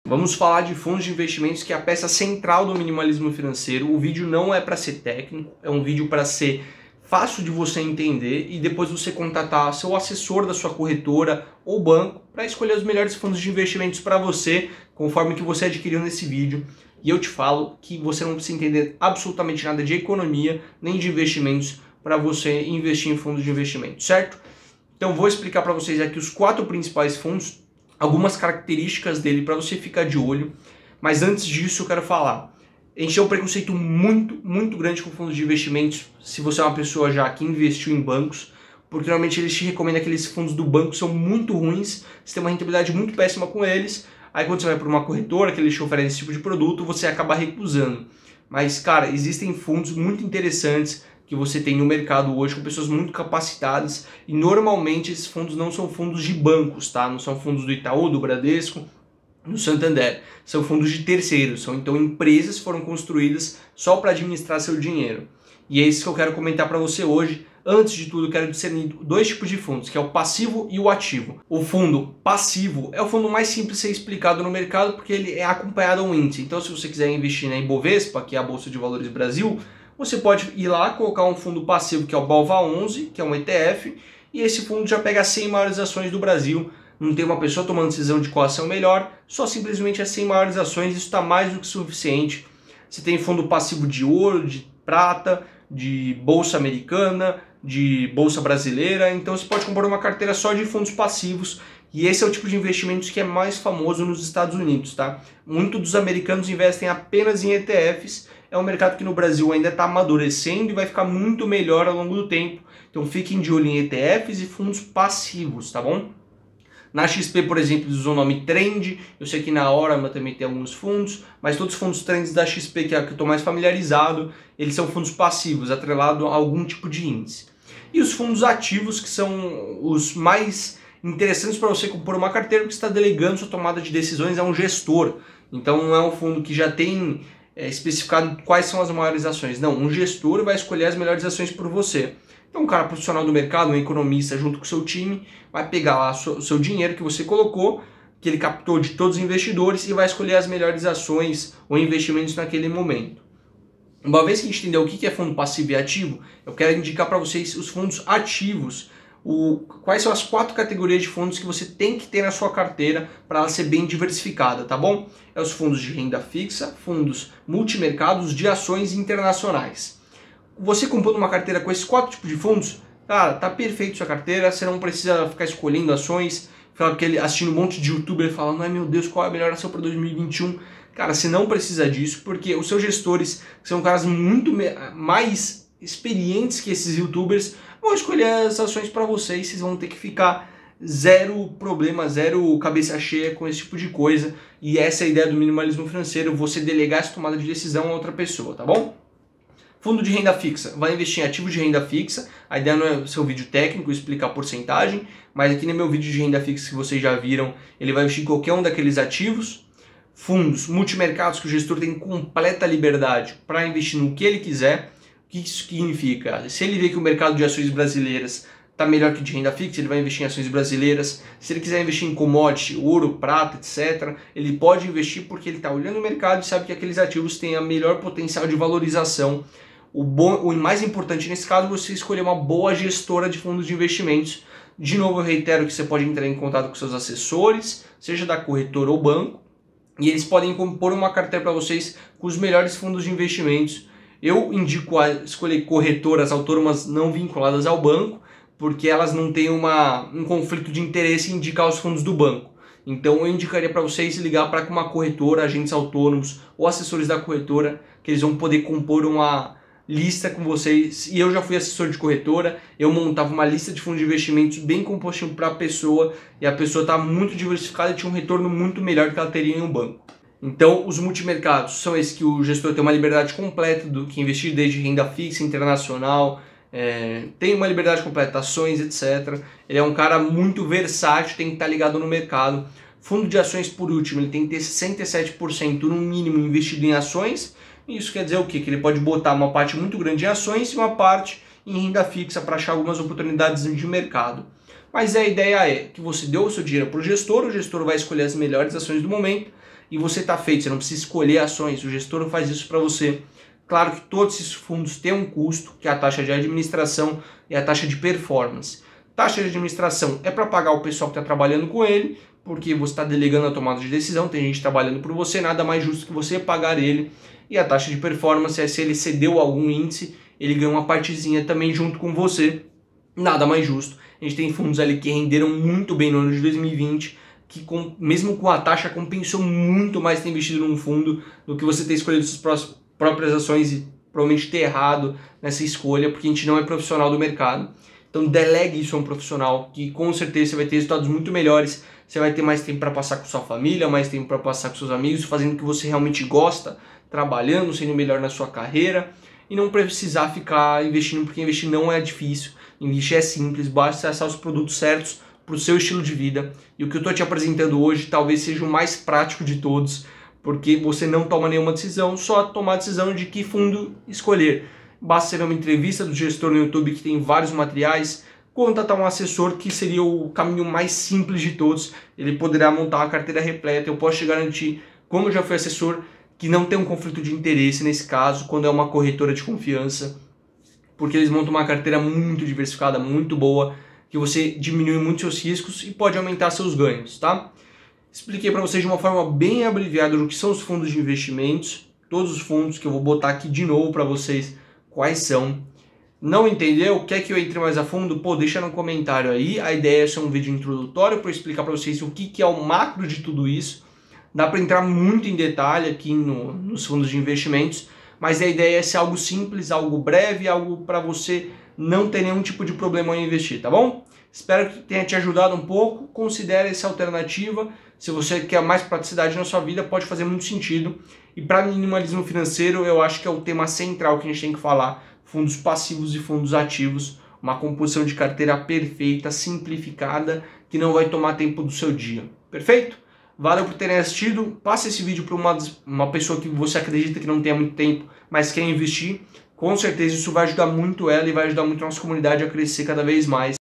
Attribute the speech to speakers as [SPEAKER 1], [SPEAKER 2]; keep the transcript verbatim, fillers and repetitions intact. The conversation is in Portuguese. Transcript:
[SPEAKER 1] Vamos falar de fundos de investimentos, que é a peça central do minimalismo financeiro. O vídeo não é para ser técnico, é um vídeo para ser fácil de você entender e depois você contatar seu assessor da sua corretora ou banco para escolher os melhores fundos de investimentos para você, conforme que você adquiriu nesse vídeo. E eu te falo que você não precisa entender absolutamente nada de economia nem de investimentos para você investir em fundos de investimento, certo? Então vou explicar para vocês aqui os quatro principais fundos, algumas características dele para você ficar de olho. Mas antes disso eu quero falar, a gente tem um preconceito muito, muito grande com fundos de investimentos, se você é uma pessoa já que investiu em bancos, porque normalmente eles te recomendam aqueles fundos do banco são muito ruins, você tem uma rentabilidade muito péssima com eles, aí quando você vai para uma corretora que eles te oferecem esse tipo de produto, você acaba recusando. Mas cara, existem fundos muito interessantes que você tem no mercado hoje com pessoas muito capacitadas e normalmente esses fundos não são fundos de bancos, tá? Não são fundos do Itaú, do Bradesco, do Santander. São fundos de terceiros, são então empresas que foram construídas só para administrar seu dinheiro. E é isso que eu quero comentar para você hoje. Antes de tudo, eu quero discernir dois tipos de fundos, que é o passivo e o ativo. O fundo passivo é o fundo mais simples de ser explicado no mercado porque ele é acompanhado a um índice. Então se você quiser investir na Ibovespa, que é a Bolsa de Valores Brasil, você pode ir lá, colocar um fundo passivo que é o BOVA onze, que é um E T F, e esse fundo já pega as cem maiores ações do Brasil. Não tem uma pessoa tomando decisão de qual ação melhor, só simplesmente as cem maiores ações, isso está mais do que suficiente. Você tem fundo passivo de ouro, de prata, de bolsa americana, de bolsa brasileira, então você pode comprar uma carteira só de fundos passivos, e esse é o tipo de investimentos que é mais famoso nos Estados Unidos, tá? Muitos dos americanos investem apenas em E T Fs, é um mercado que no Brasil ainda está amadurecendo e vai ficar muito melhor ao longo do tempo, então fiquem de olho em E T Fs e fundos passivos, tá bom? Na X P, por exemplo, eles usam o nome Trend, eu sei que na Orama também tem alguns fundos, mas todos os fundos Trends da X P, que é o que eu estou mais familiarizado, eles são fundos passivos, atrelados a algum tipo de índice. E os fundos ativos, que são os mais interessantes para você compor uma carteira, porque você está delegando sua tomada de decisões a um gestor. Então não é um fundo que já tem é, especificado quais são as maiores ações. Não, um gestor vai escolher as melhores ações por você. Então um cara profissional do mercado, um economista junto com o seu time, vai pegar lá o seu dinheiro que você colocou, que ele captou de todos os investidores e vai escolher as melhores ações ou investimentos naquele momento. Uma vez que a gente entendeu o que é fundo passivo e ativo, eu quero indicar para vocês os fundos ativos. O, quais são as quatro categorias de fundos que você tem que ter na sua carteira para ela ser bem diversificada, tá bom? É os fundos de renda fixa, fundos multimercados de ações internacionais. Você comprando uma carteira com esses quatro tipos de fundos, cara, tá perfeito sua carteira, você não precisa ficar escolhendo ações, ficar assistindo um monte de youtuber falando, ai meu Deus, qual é a melhor ação para dois mil e vinte e um? Cara, você não precisa disso, porque os seus gestores, que são caras muito mais experientes que esses youtubers, vão escolher as ações para vocês, vocês vão ter que ficar zero problema, zero cabeça cheia com esse tipo de coisa. E essa é a ideia do minimalismo financeiro, você delegar essa tomada de decisão a outra pessoa, tá bom? Fundo de renda fixa, vai investir em ativos de renda fixa, a ideia não é ser um vídeo técnico, explicar a porcentagem, mas aqui no meu vídeo de renda fixa que vocês já viram, ele vai investir em qualquer um daqueles ativos. Fundos multimercados que o gestor tem completa liberdade para investir no que ele quiser. O que isso significa? Se ele vê que o mercado de ações brasileiras está melhor que de renda fixa, ele vai investir em ações brasileiras. Se ele quiser investir em commodity, ouro, prata, etcétera, ele pode investir porque ele está olhando o mercado e sabe que aqueles ativos têm a melhor potencial de valorização. O, bom, o mais importante nesse caso é você escolher uma boa gestora de fundos de investimentos. De novo, eu reitero que você pode entrar em contato com seus assessores, seja da corretora ou banco, e eles podem compor uma carteira para vocês com os melhores fundos de investimentos. Eu indico a escolher corretoras autônomas não vinculadas ao banco, porque elas não têm uma, um conflito de interesse em indicar os fundos do banco. Então eu indicaria para vocês ligar para uma corretora, agentes autônomos ou assessores da corretora, que eles vão poder compor uma lista com vocês. E eu já fui assessor de corretora, eu montava uma lista de fundos de investimentos bem compostinho para a pessoa, e a pessoa está muito diversificada e tinha um retorno muito melhor do que ela teria em um banco. Então os multimercados são esses que o gestor tem uma liberdade completa do que investir, desde renda fixa, internacional, é, tem uma liberdade completa, ações, etcétera. Ele é um cara muito versátil, tem que estar ligado no mercado. Fundo de ações, por último, ele tem que ter sessenta e sete por cento no mínimo investido em ações. Isso quer dizer o quê? Que ele pode botar uma parte muito grande em ações e uma parte em renda fixa para achar algumas oportunidades de mercado. Mas a ideia é que você deu o seu dinheiro para o gestor, o gestor vai escolher as melhores ações do momento e você está feito, você não precisa escolher ações, o gestor faz isso para você. Claro que todos esses fundos têm um custo, que é a taxa de administração e a taxa de performance. Taxa de administração é para pagar o pessoal que está trabalhando com ele, porque você está delegando a tomada de decisão, tem gente trabalhando por você, nada mais justo que você pagar ele. E a taxa de performance é se ele cedeu algum índice, ele ganha uma partezinha também junto com você, nada mais justo. A gente tem fundos ali que renderam muito bem no ano de dois mil e vinte, que com, mesmo com a taxa compensou muito mais ter investido num fundo do que você ter escolhido suas próprias ações e provavelmente ter errado nessa escolha, porque a gente não é profissional do mercado. Então delegue isso a um profissional, que com certeza você vai ter resultados muito melhores, você vai ter mais tempo para passar com sua família, mais tempo para passar com seus amigos, fazendo o que você realmente gosta, trabalhando, sendo melhor na sua carreira, e não precisar ficar investindo, porque investir não é difícil, investir é simples, basta acessar os produtos certos para o seu estilo de vida. E o que eu estou te apresentando hoje talvez seja o mais prático de todos, porque você não toma nenhuma decisão, só tomar a decisão de que fundo escolher. Basta ser uma entrevista do gestor no YouTube, que tem vários materiais, contratar um assessor, que seria o caminho mais simples de todos. Ele poderá montar uma carteira repleta. Eu posso te garantir, como eu já fui assessor, que não tem um conflito de interesse nesse caso, quando é uma corretora de confiança, porque eles montam uma carteira muito diversificada, muito boa, que você diminui muito seus riscos e pode aumentar seus ganhos, tá? Expliquei para vocês de uma forma bem abreviada o que são os fundos de investimentos, todos os fundos que eu vou botar aqui de novo para vocês quais são. Não entendeu? Quer que eu entre mais a fundo? Pô, deixa no comentário aí. A ideia é ser um vídeo introdutório para explicar para vocês o que, que é o macro de tudo isso. Dá para entrar muito em detalhe aqui no, nos fundos de investimentos, mas a ideia é ser algo simples, algo breve, algo para você não ter nenhum tipo de problema em investir, tá bom? Espero que tenha te ajudado um pouco. Considere essa alternativa. Se você quer mais praticidade na sua vida, pode fazer muito sentido. E para minimalismo financeiro, eu acho que é o tema central que a gente tem que falar. Fundos passivos e fundos ativos. Uma composição de carteira perfeita, simplificada, que não vai tomar tempo do seu dia. Perfeito? Valeu por terem assistido. Passe esse vídeo para uma, uma pessoa que você acredita que não tenha muito tempo, mas quer investir. Com certeza isso vai ajudar muito ela e vai ajudar muito a nossa comunidade a crescer cada vez mais.